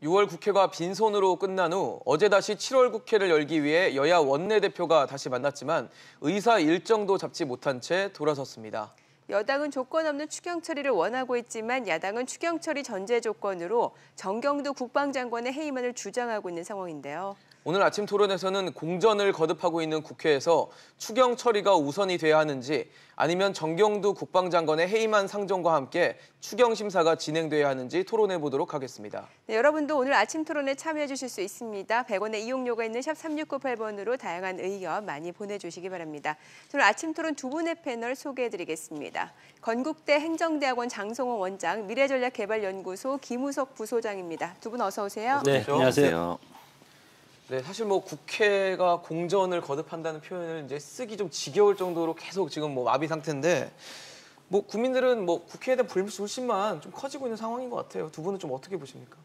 6월 국회가 빈손으로 끝난 후 어제 다시 7월 국회를 열기 위해 여야 원내대표가 다시 만났지만 의사 일정도 잡지 못한 채 돌아섰습니다. 여당은 조건 없는 추경 처리를 원하고 있지만 야당은 추경 처리 전제 조건으로 정경도 국방장관의 해임안을 주장하고 있는 상황인데요. 오늘 아침 토론에서는 공전을 거듭하고 있는 국회에서 추경 처리가 우선이 돼야 하는지 아니면 정경도 국방장관의 해임안 상정과 함께 추경 심사가 진행돼야 하는지 토론해 보도록 하겠습니다. 네, 여러분도 오늘 아침 토론에 참여해 주실 수 있습니다. 100원의 이용료가 있는 샵 3698번으로 다양한 의견 많이 보내주시기 바랍니다. 오늘 아침 토론 두 분의 패널 소개해드리겠습니다. 건국대 행정대학원 장성호 원장, 미래전략개발연구소 김우석 부소장입니다. 두 분 어서 오세요. 네, 안녕하세요. 네, 사실 국회가 공전을 거듭한다는 표현을 이제 쓰기 좀 지겨울 정도로 계속 지금 마비 상태인데 국민들은 국회에 대한 불신만 좀 커지고 있는 상황인 것 같아요. 두 분은 좀 어떻게 보십니까?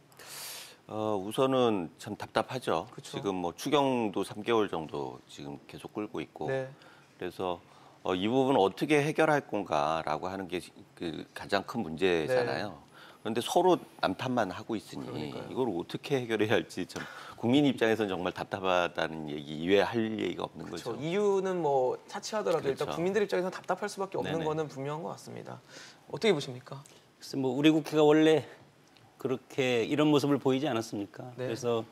우선은 참 답답하죠. 그쵸. 지금 추경도 3개월 정도 지금 계속 끌고 있고 네. 그래서 이 부분을 어떻게 해결할 건가라고 하는 게 그 가장 큰 문제잖아요. 네. 그런데 서로 남탓만 하고 있으니 그러니까요. 이걸 어떻게 해결해야 할지 참 국민 입장에서는 정말 답답하다는 얘기 이외에 할 얘기가 없는 그렇죠. 거죠. 이유는 차치하더라도 그렇죠. 일단 국민들 입장에서는 답답할 수밖에 없는 네네. 거는 분명한 것 같습니다. 어떻게 보십니까? 글쎄 우리 국회가 원래 그렇게 이런 모습을 보이지 않았습니까? 네. 그래서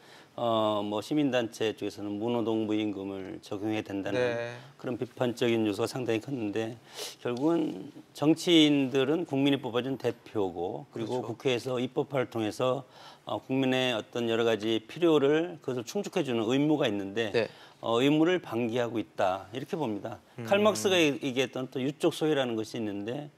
시민단체 쪽에서는 무노동부임금을 적용해야 된다는 네. 그런 비판적인 요소가 상당히 컸는데 결국은 정치인들은 국민이 뽑아준 대표고 그리고 그렇죠. 국회에서 입법화를 통해서 국민의 어떤 여러 가지 필요를 그것을 충족해주는 의무가 있는데 네. 의무를 방기하고 있다 이렇게 봅니다. 칼막스가 얘기했던 또 유족 소외라는 것이 있는데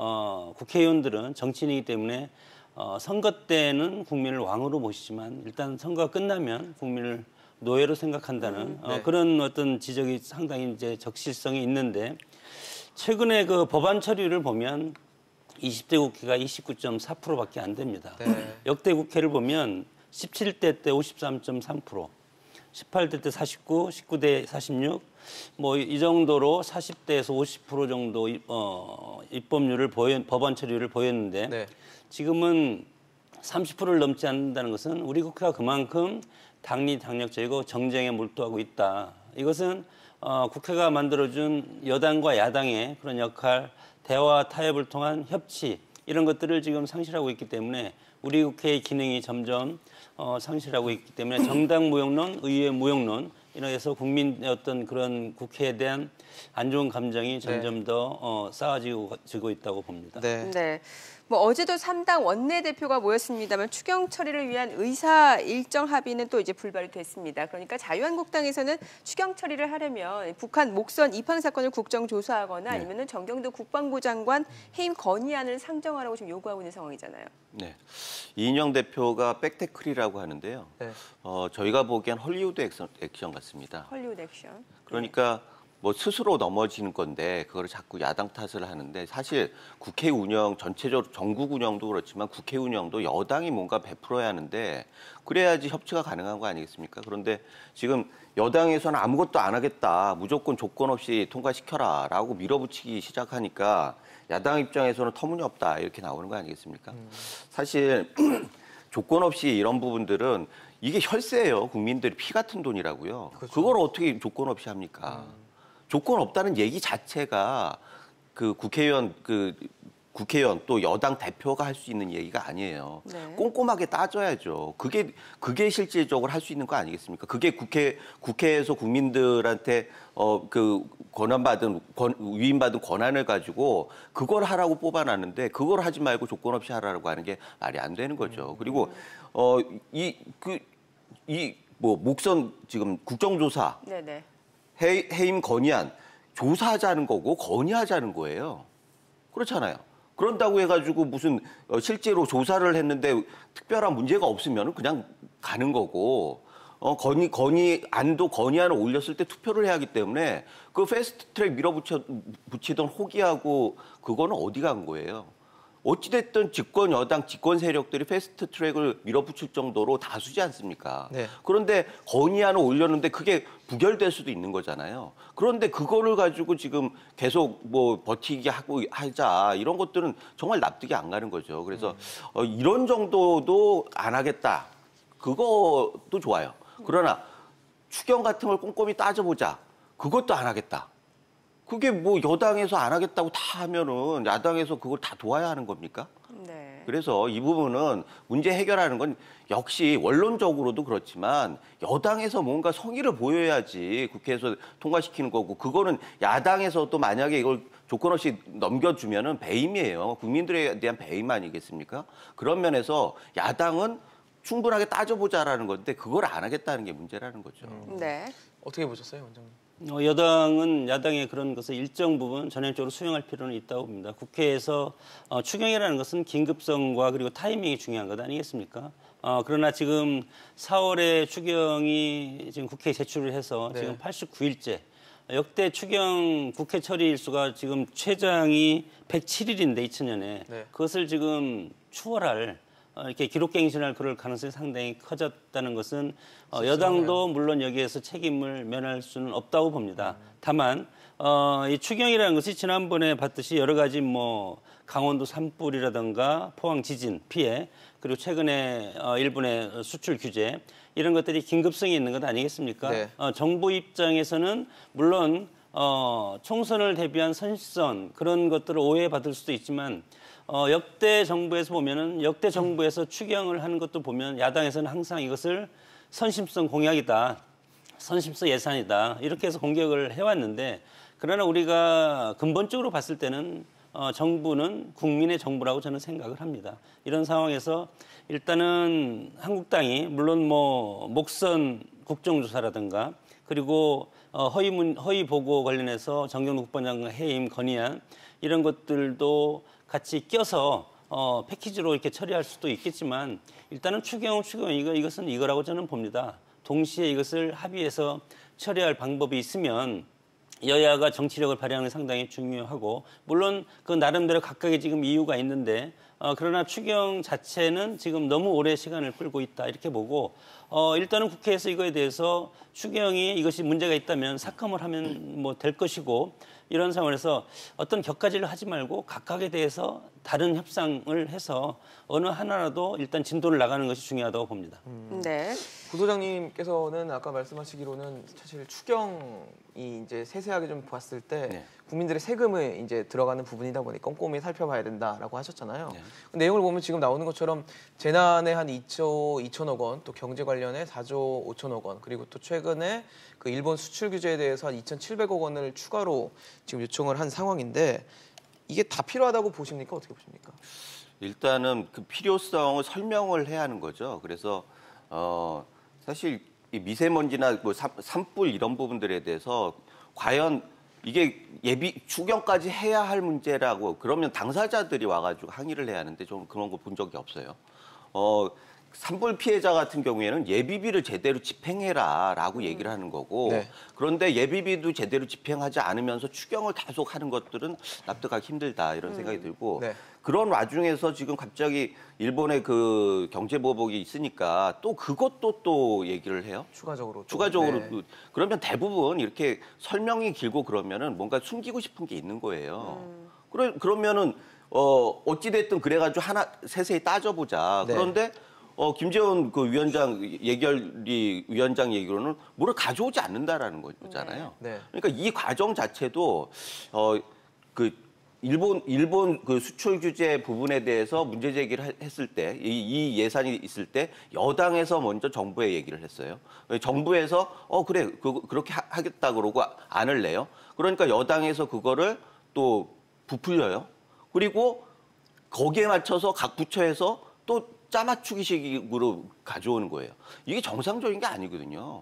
국회의원들은 정치인이기 때문에 선거 때는 국민을 왕으로 모시지만 일단 선거가 끝나면 국민을 노예로 생각한다는 네. 그런 어떤 지적이 상당히 이제 적실성이 있는데 최근에 그 법안 처리를 보면 20대 국회가 29.4%밖에 안 됩니다. 네. 역대 국회를 보면 17대 때 53.3%, 18대 때 49, 19대 46, 이 정도로 40대에서 50% 정도 입법률을 법안 처리를 보였는데 네. 지금은 30%를 넘지 않는다는 것은 우리 국회가 그만큼 당리당략적이고 정쟁에 몰두하고 있다. 이것은 국회가 만들어준 여당과 야당의 그런 역할, 대화 타협을 통한 협치 이런 것들을 지금 상실하고 있기 때문에 우리 국회의 기능이 점점 상실하고 있기 때문에 정당 무용론, 의회 무용론 이래서 국민의 어떤 그런 국회에 대한 안 좋은 감정이 점점 더 쌓아지고 있다고 봅니다. 네. 네. 어제도 3당 원내대표가 모였습니다만 추경 처리를 위한 의사 일정 합의는 또 이제 불발이 됐습니다. 그러니까 자유한국당에서는 추경 처리를 하려면 북한 목선 입항 사건을 국정조사하거나 아니면은 정경도 국방부 장관 해임 건의안을 상정하라고 지금 요구하고 있는 상황이잖아요. 네, 이인영 대표가 백태클이라고 하는데요. 네. 저희가 보기엔 헐리우드 액션 같습니다. 헐리우드 액션. 그러니까 스스로 넘어지는 건데 그거를 자꾸 야당 탓을 하는데 사실 국회 운영 전체적으로 전국 운영도 그렇지만 국회 운영도 여당이 뭔가 베풀어야 하는데 그래야지 협치가 가능한 거 아니겠습니까? 그런데 지금 여당에서는 아무것도 안 하겠다. 무조건 조건 없이 통과시켜라라고 밀어붙이기 시작하니까 야당 입장에서는 터무니없다 이렇게 나오는 거 아니겠습니까? 사실 조건 없이 이런 부분들은 이게 혈세예요. 국민들이 피 같은 돈이라고요. 그렇죠. 그걸 어떻게 조건 없이 합니까? 조건 없다는 얘기 자체가 그 국회의원 또 여당 대표가 할 수 있는 얘기가 아니에요. 네. 꼼꼼하게 따져야죠. 그게 실질적으로 할 수 있는 거 아니겠습니까? 그게 국회에서 국민들한테 위임받은 권한을 가지고 그걸 하라고 뽑아놨는데 그걸 하지 말고 조건 없이 하라고 하는 게 말이 안 되는 거죠. 그리고 목선 지금 국정조사. 네네. 해임 건의안 조사하자는 거고 건의하자는 거예요. 그렇잖아요. 그런다고 해가지고 무슨 실제로 조사를 했는데 특별한 문제가 없으면 그냥 가는 거고 건의안을 올렸을 때 투표를 해야 하기 때문에 그 패스트트랙 밀어붙이던 호기하고 그거는 어디 간 거예요. 어찌됐든 집권 여당, 집권 세력들이 패스트트랙을 밀어붙일 정도로 다수지 않습니까? 네. 그런데 건의안을 올렸는데 그게 부결될 수도 있는 거잖아요. 그런데 그거를 가지고 지금 계속 버티기 하자 이런 것들은 정말 납득이 안 가는 거죠. 그래서 이런 정도도 안 하겠다. 그것도 좋아요. 그러나 추경 같은 걸 꼼꼼히 따져보자. 그것도 안 하겠다. 그게 뭐 여당에서 안 하겠다고 다 하면은 야당에서 그걸 다 도와야 하는 겁니까? 네. 그래서 이 부분은 문제 해결하는 건 역시 원론적으로도 그렇지만 여당에서 뭔가 성의를 보여야지 국회에서 통과시키는 거고, 그거는 야당에서 또 만약에 이걸 조건 없이 넘겨주면은 배임이에요. 국민들에 대한 배임 아니겠습니까? 그런 면에서 야당은 충분하게 따져보자라는 건데 그걸 안 하겠다는 게 문제라는 거죠. 네. 어떻게 보셨어요, 원장님? 여당은 야당의 그런 것을 일정 부분 전향적으로 수용할 필요는 있다고 봅니다. 국회에서 추경이라는 것은 긴급성과 그리고 타이밍이 중요한 것 아니겠습니까? 그러나 지금 4월에 추경이 지금 국회에 제출을 해서 네. 지금 89일째, 역대 추경 국회 처리 일수가 지금 최장이 107일인데 2000년에 네. 그것을 지금 추월할 이렇게 기록갱신할 그럴 가능성이 상당히 커졌다는 것은 여당도 물론 여기에서 책임을 면할 수는 없다고 봅니다. 다만 이 추경이라는 것이 지난번에 봤듯이 여러 가지 뭐 강원도 산불이라든가 포항 지진 피해, 그리고 최근에 일본의 수출 규제, 이런 것들이 긴급성이 있는 것 아니겠습니까? 네. 정부 입장에서는 물론 총선을 대비한 선실선 그런 것들을 오해받을 수도 있지만 역대 정부에서 보면은 역대 정부에서 추경을 하는 것도 보면 야당에서는 항상 이것을 선심성 공약이다, 선심성 예산이다 이렇게 해서 공격을 해왔는데, 그러나 우리가 근본적으로 봤을 때는 정부는 국민의 정부라고 저는 생각을 합니다. 이런 상황에서 일단은 한국당이 물론 뭐 목선 국정조사라든가 그리고 허위 보고 관련해서 정경도 국방장관 해임 건의안 이런 것들도 같이 껴서 패키지로 이렇게 처리할 수도 있겠지만 일단은 추경 이것은 이거라고 저는 봅니다. 동시에 이것을 합의해서 처리할 방법이 있으면 여야가 정치력을 발휘하는 게 상당히 중요하고, 물론 그 나름대로 각각의 지금 이유가 있는데 그러나 추경 자체는 지금 너무 오래 시간을 끌고 있다 이렇게 보고, 일단은 국회에서 이거에 대해서 추경이 이것이 문제가 있다면 삭감을 하면 뭐 될 것이고, 이런 상황에서 어떤 격가지를 하지 말고 각각에 대해서 다른 협상을 해서 어느 하나라도 일단 진도를 나가는 것이 중요하다고 봅니다. 네. 부소장님께서는 아까 말씀하시기로는 사실 추경이 이제 세세하게 좀 봤을 때 네. 국민들의 세금이 이제 들어가는 부분이다 보니 꼼꼼히 살펴봐야 된다라고 하셨잖아요. 네. 그 내용을 보면 지금 나오는 것처럼 재난에 한 2천억 원, 또 경제 관련에 4조 5천억 원, 그리고 또 최근에 그 일본 수출 규제에 대해서 한 2,700억 원을 추가로 지금 요청을 한 상황인데, 이게 다 필요하다고 보십니까? 어떻게 보십니까? 일단은 그 필요성을 설명을 해야 하는 거죠. 그래서 사실 이 미세먼지나 뭐 산불 이런 부분들에 대해서 과연 이게 예비 추경까지 해야 할 문제라고 그러면 당사자들이 와가지고 항의를 해야 하는데 좀 그런 거 본 적이 없어요. 산불 피해자 같은 경우에는 예비비를 제대로 집행해라라고 얘기를 하는 거고, 네. 그런데 예비비도 제대로 집행하지 않으면서 추경을 계속 하는 것들은 납득하기 힘들다 이런 생각이 들고, 네. 그런 와중에서 지금 갑자기 일본의 그 경제 보복이 있으니까 또 그것도 또 얘기를 해요. 추가적으로. 추가적으로 네. 그러면 대부분 이렇게 설명이 길고 그러면은 뭔가 숨기고 싶은 게 있는 거예요. 그러면은 어찌됐든 그래가지고 하나 세세히 따져보자. 네. 그런데 김재원 그 위원장 예결위 위원장 얘기로는 뭐를 가져오지 않는다라는 거잖아요. 네. 그러니까 이 과정 자체도 그 일본 그 수출 규제 부분에 대해서 문제 제기를 했을 때, 이 예산이 있을 때 여당에서 먼저 정부에 얘기를 했어요. 정부에서 그래 그렇게 하겠다 그러고 안을 내요. 그러니까 여당에서 그거를 또 부풀려요. 그리고 거기에 맞춰서 각 부처에서 또 짜맞추기식으로 가져오는 거예요. 이게 정상적인 게 아니거든요.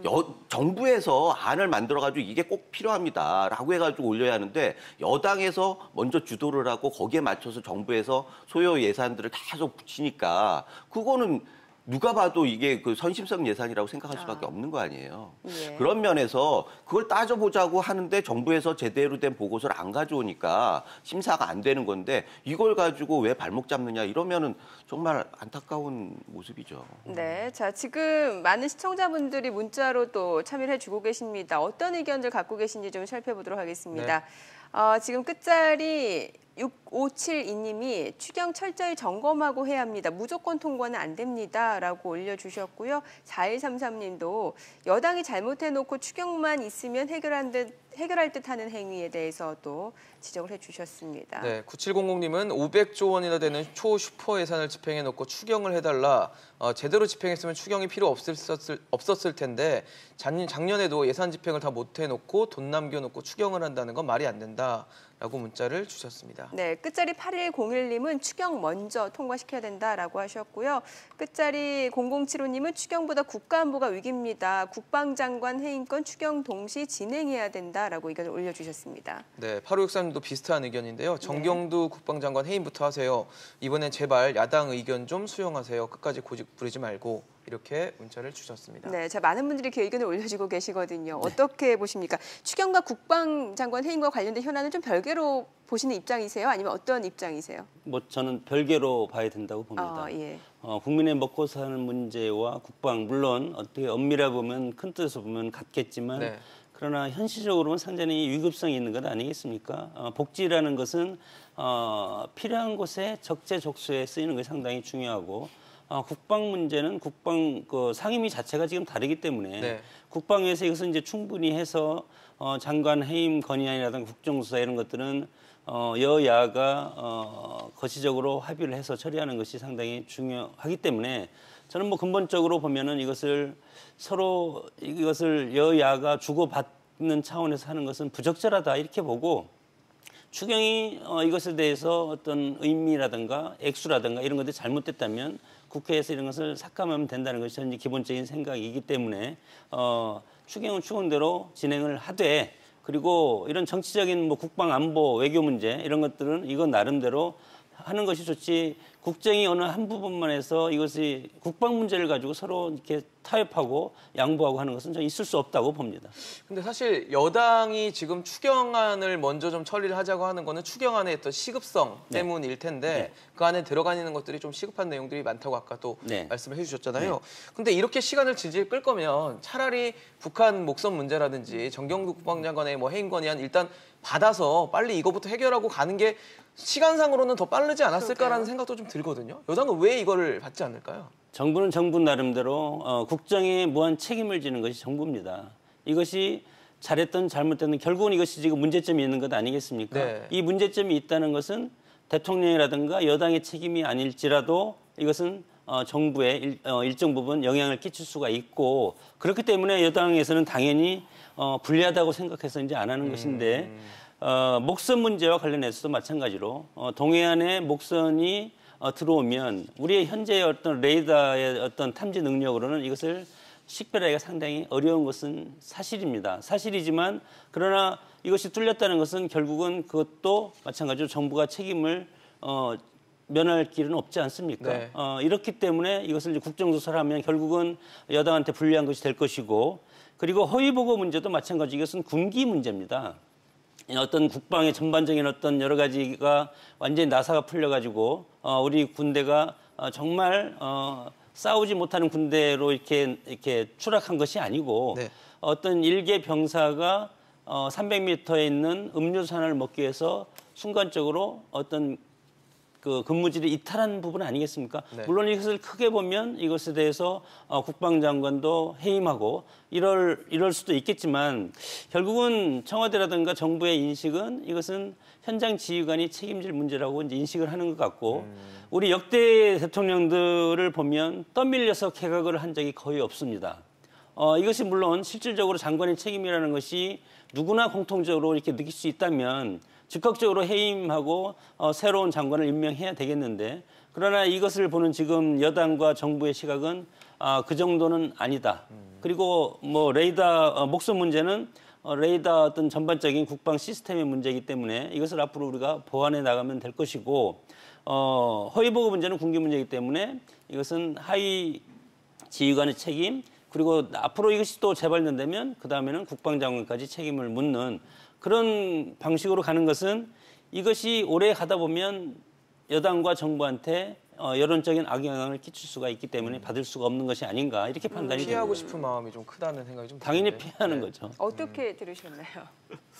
정부에서 안을 만들어가지고 이게 꼭 필요합니다라고 해가지고 올려야 하는데, 여당에서 먼저 주도를 하고 거기에 맞춰서 정부에서 소요 예산들을 계속 붙이니까 그거는 누가 봐도 이게 그 선심성 예산이라고 생각할 수밖에 없는 거 아니에요. 예. 그런 면에서 그걸 따져보자고 하는데 정부에서 제대로 된 보고서를 안 가져오니까 심사가 안 되는 건데, 이걸 가지고 왜 발목 잡느냐 이러면은 정말 안타까운 모습이죠. 네, 자 지금 많은 시청자분들이 문자로 또 참여를 해주고 계십니다. 어떤 의견들 갖고 계신지 좀 살펴보도록 하겠습니다. 지금 끝자리 6572님이 추경 철저히 점검하고 해야 합니다. 무조건 통과는 안 됩니다라고 올려주셨고요. 4133님도 여당이 잘못해놓고 추경만 있으면 해결할 듯하는 행위에 대해서도 지적을 해주셨습니다. 네, 9700님은 500조 원이나 되는 초슈퍼 예산을 집행해놓고 추경을 해달라. 제대로 집행했으면 추경이 필요 없었을 텐데 작년에도 예산 집행을 다 못해놓고 돈 남겨놓고 추경을 한다는 건 말이 안 된다라고 문자를 주셨습니다. 네, 끝자리 8101님은 추경 먼저 통과시켜야 된다라고 하셨고요. 끝자리 0075님은 추경보다 국가안보가 위기입니다. 국방장관 해임권 추경 동시 진행해야 된다라고 의견을 올려주셨습니다. 네, 8563님도 비슷한 의견인데요. 정경두 국방장관 해임부터 하세요. 이번엔 제발 야당 의견 좀 수용하세요. 끝까지 고집 부리지 말고. 이렇게 문자를 주셨습니다. 네, 자 많은 분들이 이렇게 의견을 올려주고 계시거든요. 어떻게 보십니까? 추경과 국방장관 해임과 관련된 현안은 좀 별개로 보시는 입장이세요? 아니면 어떤 입장이세요? 뭐 저는 별개로 봐야 된다고 봅니다. 예. 국민의 먹고 사는 문제와 국방 물론 어떻게 엄밀하 보면 큰 뜻으로 보면 같겠지만 네. 그러나 현실적으로는 상당히 위급성이 있는 것 아니겠습니까? 복지라는 것은 필요한 곳에 적재적소에 쓰이는 것이 상당히 중요하고 국방 문제는 국방 상임위 자체가 지금 다르기 때문에 네. 국방에서 이것은 이제 충분히 해서 장관 해임 건의안이라든가 국정조사 이런 것들은 여야가 거시적으로 합의를 해서 처리하는 것이 상당히 중요하기 때문에 저는 뭐 근본적으로 보면은 이것을 여야가 주고받는 차원에서 하는 것은 부적절하다 이렇게 보고 추경이 이것에 대해서 어떤 의미라든가 액수라든가 이런 것들이 잘못됐다면 국회에서 이런 것을 삭감하면 된다는 것이 전 기본적인 생각이기 때문에 추경은 추경대로 진행을 하되 그리고 이런 정치적인 뭐 국방 안보 외교 문제 이런 것들은 이건 나름대로 하는 것이 좋지 국정이 어느 한 부분만 해서 이것이 국방 문제를 가지고 서로 이렇게 타협하고 양보하고 하는 것은 저는 있을 수 없다고 봅니다. 근데 사실 여당이 지금 추경안을 먼저 좀 처리를 하자고 하는 거는 추경안의 어떤 시급성 때문일 텐데 그 안에 들어가 있는 것들이 좀 시급한 내용들이 많다고 아까 또 말씀을 해주셨잖아요. 근데 이렇게 시간을 질질 끌 거면 차라리 북한 목선 문제라든지 정경두 국방장관의 뭐 해임 건의안 일단 받아서 빨리 이거부터 해결하고 가는 게 시간상으로는 더 빠르지 않았을까라는 생각도 좀 들거든요. 여당은 왜 이거를 받지 않을까요? 정부는 정부 나름대로 국정에 무한 책임을 지는 것이 정부입니다. 이것이 잘했든 잘못됐든 결국은 이것이 지금 문제점이 있는 것 아니겠습니까? 네. 이 문제점이 있다는 것은 대통령이라든가 여당의 책임이 아닐지라도 이것은 정부에 일정 부분 영향을 끼칠 수가 있고 그렇기 때문에 여당에서는 당연히 불리하다고 생각해서 이제 안 하는 것인데 목선 문제와 관련해서도 마찬가지로 동해안에 목선이 들어오면 우리의 현재의 어떤 레이더의 어떤 탐지 능력으로는 이것을 식별하기가 상당히 어려운 것은 사실입니다. 사실이지만 그러나 이것이 뚫렸다는 것은 결국은 그것도 마찬가지로 정부가 책임을 면할 길은 없지 않습니까? 네. 이렇기 때문에 이것을 이제 국정조사를 하면 결국은 여당한테 불리한 것이 될 것이고 그리고 허위보고 문제도 마찬가지 이것은 군기 문제입니다. 어떤 국방의 전반적인 어떤 여러 가지가 완전히 나사가 풀려가지고 우리 군대가 정말 싸우지 못하는 군대로 이렇게 추락한 것이 아니고 어떤 일개 병사가 300m에 있는 음료수 하나를 먹기 위해서 순간적으로 어떤 그 근무지를 이탈한 부분 아니겠습니까? 물론 이것을 크게 보면 이것에 대해서 국방장관도 해임하고 이럴 수도 있겠지만 결국은 청와대라든가 정부의 인식은 이것은 현장 지휘관이 책임질 문제라고 이제 인식을 하는 것 같고 우리 역대 대통령들을 보면 떠밀려서 개각을 한 적이 거의 없습니다. 이것이 물론 실질적으로 장관의 책임이라는 것이 누구나 공통적으로 이렇게 느낄 수 있다면 즉각적으로 해임하고 새로운 장관을 임명해야 되겠는데 그러나 이것을 보는 지금 여당과 정부의 시각은 그 정도는 아니다. 그리고 뭐 레이더 목선 문제는 레이더 어떤 전반적인 국방 시스템의 문제이기 때문에 이것을 앞으로 우리가 보완해 나가면 될 것이고 허위보고 문제는 군기 문제이기 때문에 이것은 하위 지휘관의 책임 그리고 앞으로 이것이 또 재발견되면 그 다음에는 국방장관까지 책임을 묻는 그런 방식으로 가는 것은 이것이 오래 가다 보면 여당과 정부한테 여론적인 악영향을 끼칠 수가 있기 때문에 받을 수가 없는 것이 아닌가 이렇게 판단이 됩니다. 피하고 싶은 마음이 좀 크다는 생각이 좀 당연히 드는데. 피하는 거죠. 어떻게 들으셨나요?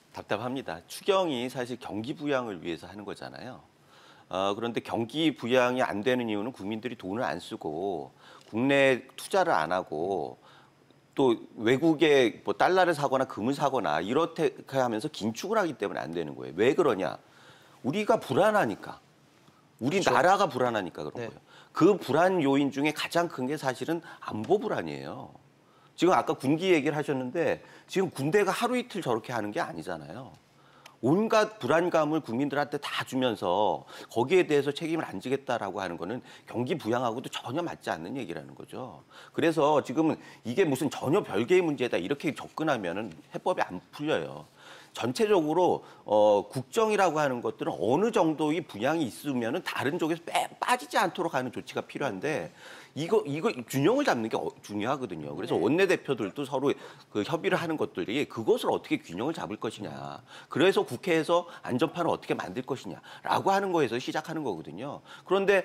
답답합니다. 추경이 사실 경기 부양을 위해서 하는 거잖아요. 그런데 경기 부양이 안 되는 이유는 국민들이 돈을 안 쓰고 국내 투자를 안 하고 또 외국에 뭐 달러를 사거나 금을 사거나 이렇게 하면서 긴축을 하기 때문에 안 되는 거예요. 왜 그러냐? 우리가 불안하니까. 우리 그렇죠. 나라가 불안하니까 그런 네. 거예요. 그 불안 요인 중에 가장 큰 게 사실은 안보 불안이에요. 지금 아까 군기 얘기를 하셨는데 지금 군대가 하루 이틀 저렇게 하는 게 아니잖아요. 온갖 불안감을 국민들한테 다 주면서 거기에 대해서 책임을 안 지겠다라고 하는 거는 경기 부양하고도 전혀 맞지 않는 얘기라는 거죠. 그래서 지금은 이게 무슨 전혀 별개의 문제다 이렇게 접근하면은 해법이 안 풀려요. 전체적으로 국정이라고 하는 것들은 어느 정도의 분양이 있으면은 다른 쪽에서 빠지지 않도록 하는 조치가 필요한데 이거 균형을 잡는 게 중요하거든요. 그래서 원내대표들도 서로 그 협의를 하는 것들이 그것을 어떻게 균형을 잡을 것이냐. 그래서 국회에서 안전판을 어떻게 만들 것이냐라고 하는 거에서 시작하는 거거든요. 그런데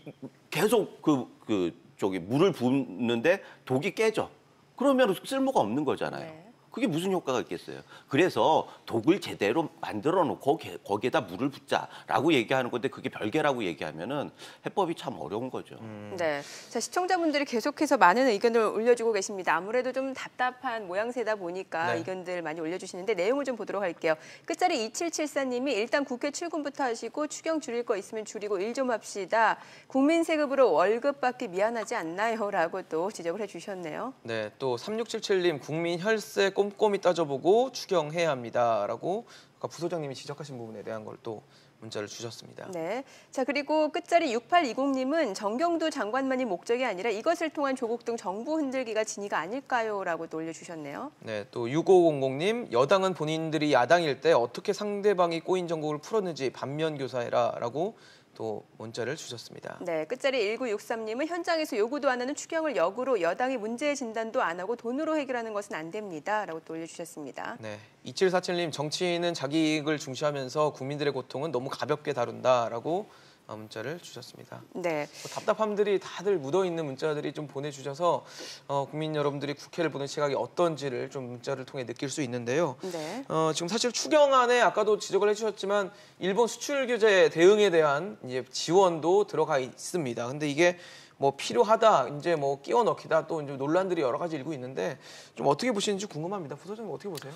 계속 저기 물을 붓는데 독이 깨져. 그러면 쓸모가 없는 거잖아요. 네. 그게 무슨 효과가 있겠어요. 그래서 독을 제대로 만들어 놓고 거기에다 물을 붓자라고 얘기하는 건데 그게 별개라고 얘기하면은 해법이 참 어려운 거죠. 네. 자, 시청자분들이 계속해서 많은 의견을 올려주고 계십니다. 아무래도 좀 답답한 모양새다 보니까 네. 의견들 많이 올려주시는데 내용을 좀 보도록 할게요. 끝자리 2774님이 일단 국회 출근부터 하시고 추경 줄일 거 있으면 줄이고 일 좀 합시다. 국민 세금으로 월급 받기 미안하지 않나요? 라고 또 지적을 해주셨네요. 네, 또 3677님 국민 혈세 꼼꼼히 따져보고 추경해야 합니다라고 아까 부소장님이 지적하신 부분에 대한 걸 또 문자를 주셨습니다. 네. 자, 그리고 끝자리 6820님은 정경도 장관만이 목적이 아니라 이것을 통한 조국 등 정부 흔들기가 진위가 아닐까요? 라고 또 올려주셨네요. 네, 또 6500님 여당은 본인들이 야당일 때 어떻게 상대방이 꼬인 정국을 풀었는지 반면 교사해라라고 또 문자를 주셨습니다. 네, 끝자리 1963님은 현장에서 요구도 안 하는 추경을 역으로 여당이 문제 진단도 안 하고 돈으로 해결하는 것은 안 됩니다. 라고 또 올려주셨습니다. 네, 2747님 정치인은 자기 이익을 중시하면서 국민들의 고통은 너무 가볍게 다룬다라고 문자를 주셨습니다. 네. 답답함들이 다들 묻어있는 문자들이 좀 보내주셔서 국민 여러분들이 국회를 보는 시각이 어떤지를 좀 문자를 통해 느낄 수 있는데요. 네. 지금 사실 추경안에 아까도 지적을 해주셨지만 일본 수출 규제 대응에 대한 이제 지원도 들어가 있습니다. 근데 이게 뭐 필요하다, 이제 뭐 끼워 넣기다 또 이제 논란들이 여러 가지 일고 있는데 좀 어떻게 보시는지 궁금합니다. 부소장님 어떻게 보세요?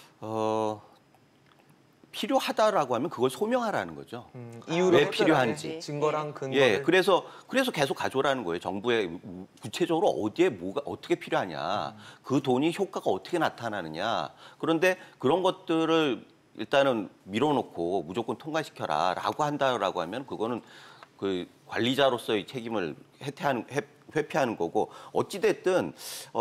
필요하다라고 하면 그걸 소명하라는 거죠. 이유를 왜 해결하게 필요한지. 증거랑 근거를. 예, 그래서 계속 가져오라는 거예요. 정부에 구체적으로 어디에 뭐가 어떻게 필요하냐, 그 돈이 효과가 어떻게 나타나느냐. 그런데 그런 것들을 일단은 밀어놓고 무조건 통과시켜라라고 한다라고 하면 그거는 그 관리자로서의 책임을 회피하는 거고 어찌 됐든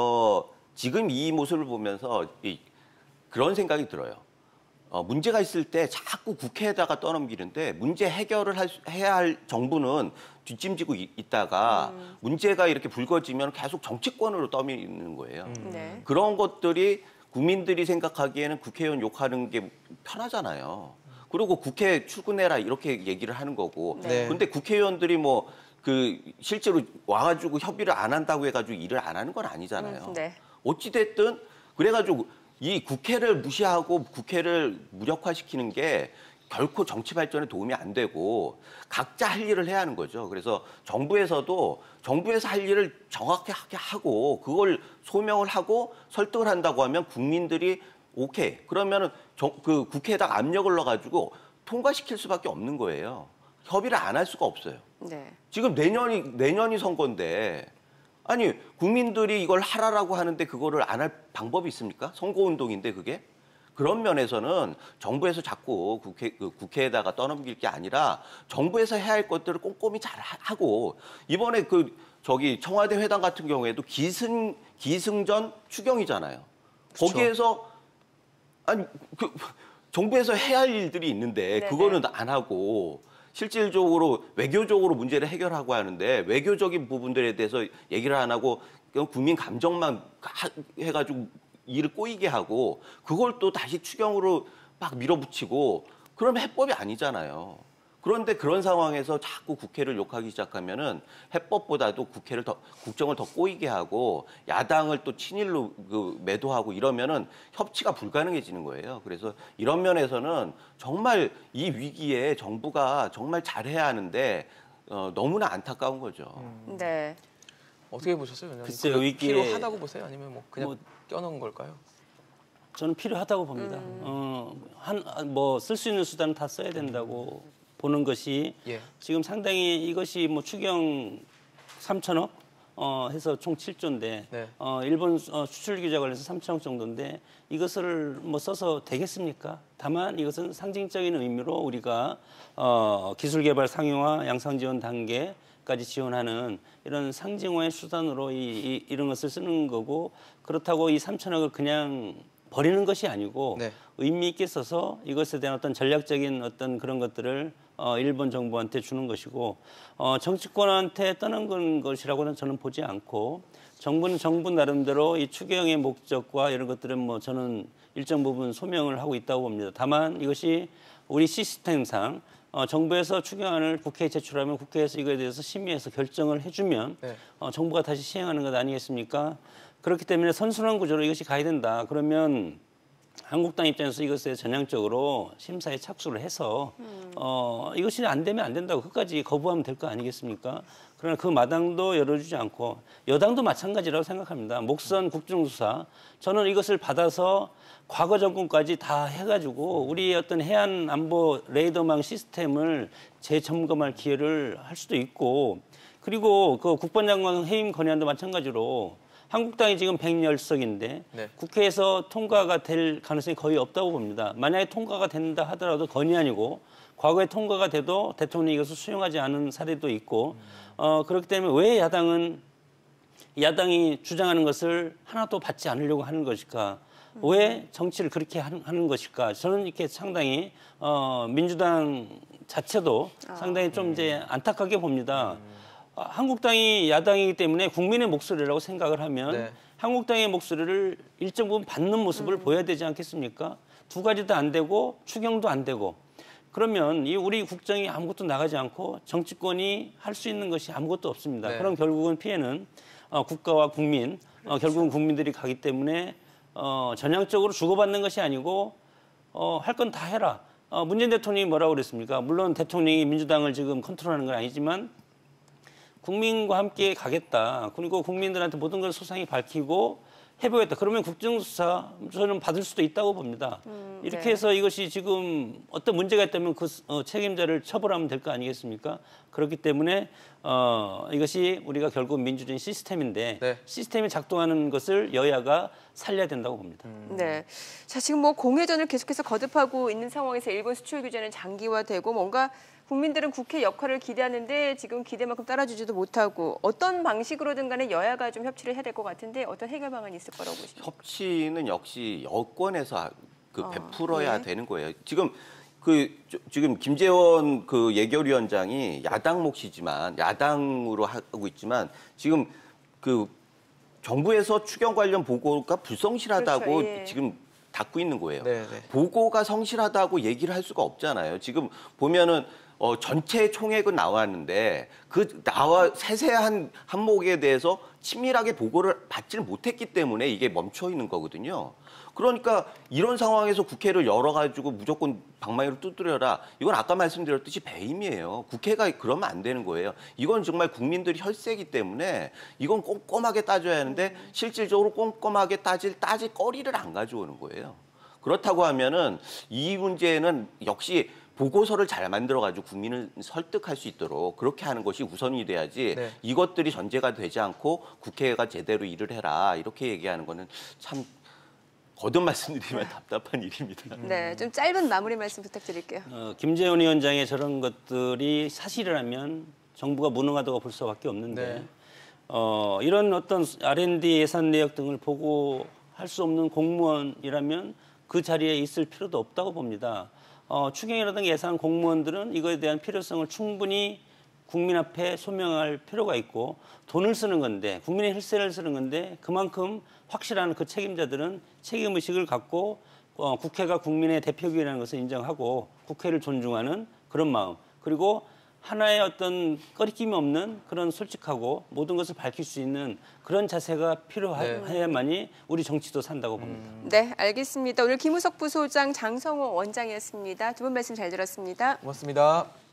지금 이 모습을 보면서 그런 생각이 들어요. 문제가 있을 때 자꾸 국회에다가 떠넘기는데 문제 해결을 해야 할 정부는 뒷짐지고 있다가 문제가 이렇게 불거지면 계속 정치권으로 떠미는 거예요. 네. 그런 것들이 국민들이 생각하기에는 국회의원 욕하는 게 편하잖아요. 그리고 국회 출근해라 이렇게 얘기를 하는 거고. 네. 근데 국회의원들이 뭐 실제로 와가지고 협의를 안 한다고 해가지고 일을 안 하는 건 아니잖아요. 네. 어찌 됐든 그래가지고 이 국회를 무시하고 국회를 무력화시키는 게 결코 정치 발전에 도움이 안 되고 각자 할 일을 해야 하는 거죠. 그래서 정부에서 할 일을 정확하게 하고 그걸 소명을 하고 설득을 한다고 하면 국민들이 오케이. 그러면은 그 국회에다가 압력을 넣어가지고 통과시킬 수밖에 없는 거예요. 협의를 안 할 수가 없어요. 네. 지금 내년이 선거인데 아니 국민들이 이걸 하라라고 하는데 그거를 안 할 방법이 있습니까? 선거운동인데 그게? 그런 면에서는 정부에서 자꾸 국회에다가 떠넘길 게 아니라 정부에서 해야 할 것들을 꼼꼼히 잘 하고 이번에 청와대 회담 같은 경우에도 기승전 추경이잖아요. 그쵸. 거기에서 아니 정부에서 해야 할 일들이 있는데 네네. 그거는 안 하고 실질적으로 외교적으로 문제를 해결하고 하는데 외교적인 부분들에 대해서 얘기를 안 하고 국민 감정만 해가지고 일을 꼬이게 하고 그걸 또 다시 추경으로 막 밀어붙이고 그러면 해법이 아니잖아요. 그런데 그런 상황에서 자꾸 국회를 욕하기 시작하면은 해법보다도 국정을 더 꼬이게 하고 야당을 또 친일로 매도하고 이러면은 협치가 불가능해지는 거예요. 그래서 이런 면에서는 정말 이 위기에 정부가 정말 잘해야 하는데 너무나 안타까운 거죠. 네. 어떻게 보셨어요? 위원장님? 글쎄요, 그게 위기에 필요하다고 보세요? 아니면 뭐 그냥 껴놓은 걸까요? 저는 필요하다고 봅니다. 뭐 쓸 수 있는 수단은 다 써야 된다고 보는 것이 예. 지금 상당히 이것이 뭐 추경 3천억 해서 총 7조인데 네. 일본 수출 규제 관련해서 3천억 정도인데 이것을 뭐 써서 되겠습니까? 다만 이것은 상징적인 의미로 우리가 기술 개발 상용화, 양상 지원 단계까지 지원하는 이런 상징화의 수단으로 이런 것을 쓰는 거고 그렇다고 이 3천억을 그냥 버리는 것이 아니고 네. 의미 있게 써서 이것에 대한 어떤 전략적인 어떤 그런 것들을 일본 정부한테 주는 것이고 정치권한테 떠난 것이라고는 저는 보지 않고 정부는 정부 나름대로 이 추경의 목적과 이런 것들은 뭐 저는 일정 부분 소명을 하고 있다고 봅니다. 다만 이것이 우리 시스템상 정부에서 추경안을 국회에 제출하면 국회에서 이거에 대해서 심의해서 결정을 해주면 네. 정부가 다시 시행하는 것 아니겠습니까? 그렇기 때문에 선순환 구조로 이것이 가야 된다. 그러면 한국당 입장에서 이것에 전향적으로 심사에 착수를 해서 이것이 안 되면 안 된다고 끝까지 거부하면 될 거 아니겠습니까? 그러나 그 마당도 열어주지 않고 여당도 마찬가지라고 생각합니다. 목선 국정수사 저는 이것을 받아서 과거 정권까지 다 해가지고 우리 어떤 해안 안보 레이더망 시스템을 재점검할 기회를 할 수도 있고 그리고 그 국방장관 해임 건의안도 마찬가지로 한국당이 지금 110석인데 네. 국회에서 통과가 될 가능성이 거의 없다고 봅니다. 만약에 통과가 된다 하더라도 건의안이고 과거에 통과가 돼도 대통령이 이것을 수용하지 않은 사례도 있고 그렇기 때문에 왜 야당이 주장하는 것을 하나도 받지 않으려고 하는 것일까? 왜 정치를 그렇게 하는 것일까? 저는 이렇게 상당히 민주당 자체도 상당히 좀 이제 안타깝게 봅니다. 한국당이 야당이기 때문에 국민의 목소리라고 생각을 하면 네. 한국당의 목소리를 일정 부분 받는 모습을 보여야 되지 않겠습니까? 두 가지 다 안 되고 추경도 안 되고 그러면 이 우리 국정이 아무것도 나가지 않고 정치권이 할 수 있는 것이 아무것도 없습니다. 네. 그럼 결국은 피해는 국가와 국민, 결국은 국민들이 가기 때문에 전향적으로 주고받는 것이 아니고 할 건 다 해라. 문재인 대통령이 뭐라고 그랬습니까? 물론 대통령이 민주당을 지금 컨트롤하는 건 아니지만 국민과 함께 가겠다. 그리고 국민들한테 모든 걸 소상히 밝히고 해보겠다. 그러면 국정수사 저는 받을 수도 있다고 봅니다. 이렇게 네. 해서 이것이 지금 어떤 문제가 있다면 그 책임자를 처벌하면 될 거 아니겠습니까? 그렇기 때문에 이것이 우리가 결국 민주주의 시스템인데 네. 시스템이 작동하는 것을 여야가 살려야 된다고 봅니다. 네. 자, 지금 뭐 공회전을 계속해서 거듭하고 있는 상황에서 일본 수출 규제는 장기화되고 뭔가 국민들은 국회 역할을 기대하는데 지금 기대만큼 따라주지도 못하고 어떤 방식으로든 간에 여야가 좀 협치를 해야 될 것 같은데 어떤 해결 방안이 있을 거라고 보십니까? 협치는 역시 여권에서 베풀어야 네. 되는 거예요. 지금 김재원 예결위원장이 야당 몫이지만 야당으로 하고 있지만 지금 정부에서 추경 관련 보고가 불성실하다고 그렇죠, 예. 지금 닫고 있는 거예요. 네, 네. 보고가 성실하다고 얘기를 할 수가 없잖아요. 지금 보면은 전체 총액은 나왔는데 세세한 항목에 대해서 치밀하게 보고를 받지를 못했기 때문에 이게 멈춰 있는 거거든요. 그러니까 이런 상황에서 국회를 열어가지고 무조건 방망이로 두드려라. 이건 아까 말씀드렸듯이 배임이에요. 국회가 그러면 안 되는 거예요. 이건 정말 국민들이 혈세이기 때문에 이건 꼼꼼하게 따져야 하는데 실질적으로 꼼꼼하게 따질 거리를 안 가져오는 거예요. 그렇다고 하면은 이 문제는 역시 보고서를 잘 만들어가지고 국민을 설득할 수 있도록 그렇게 하는 것이 우선이 돼야지 네. 이것들이 전제가 되지 않고 국회가 제대로 일을 해라 이렇게 얘기하는 거는 참 거듭 말씀드리면 답답한 일입니다. 네, 좀 짧은 마무리 말씀 부탁드릴게요. 김재원 위원장의 저런 것들이 사실이라면 정부가 무능하다고 볼 수밖에 없는데 네. 이런 어떤 R&D 예산 내역 등을 보고할 수 없는 공무원이라면 그 자리에 있을 필요도 없다고 봅니다. 추경이라든가 예산 공무원들은 이거에 대한 필요성을 충분히 국민 앞에 소명할 필요가 있고 돈을 쓰는 건데 국민의 혈세를 쓰는 건데 그만큼 확실한 그 책임자들은 책임의식을 갖고 국회가 국민의 대표기관이라는 것을 인정하고 국회를 존중하는 그런 마음 그리고 하나의 어떤 꺼리낌이 없는 그런 솔직하고 모든 것을 밝힐 수 있는 그런 자세가 필요해야만이 우리 정치도 산다고 봅니다. 네, 알겠습니다. 오늘 김우석 부소장, 장성호 원장이었습니다. 두 분 말씀 잘 들었습니다. 고맙습니다.